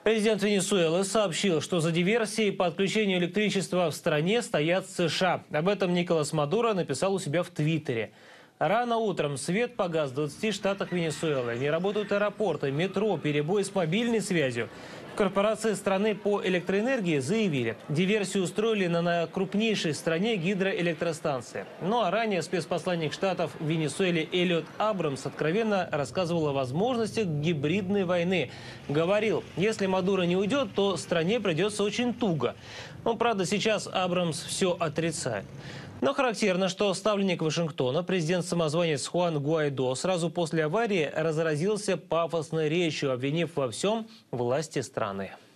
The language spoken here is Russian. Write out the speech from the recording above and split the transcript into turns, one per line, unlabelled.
Президент Венесуэлы сообщил, что за диверсией по отключению электричества в стране стоят США. Об этом Николас Мадуро написал у себя в Твиттере. Рано утром свет погас в 20 штатах Венесуэлы. Не работают аэропорты, метро, перебои с мобильной связью. В корпорации страны по электроэнергии заявили, диверсию устроили на крупнейшей в стране гидроэлектростанции. Ну а ранее спецпосланник штатов в Венесуэле Эллиот Абрамс откровенно рассказывал о возможностях гибридной войны. Говорил, если Мадуро не уйдет, то стране придется очень туго. Но, правда, сейчас Абрамс все отрицает. Но характерно, что ставленник Вашингтона, президент-самозванец Хуан Гуайдо, сразу после аварии разразился пафосной речью, обвинив во всем власти страны.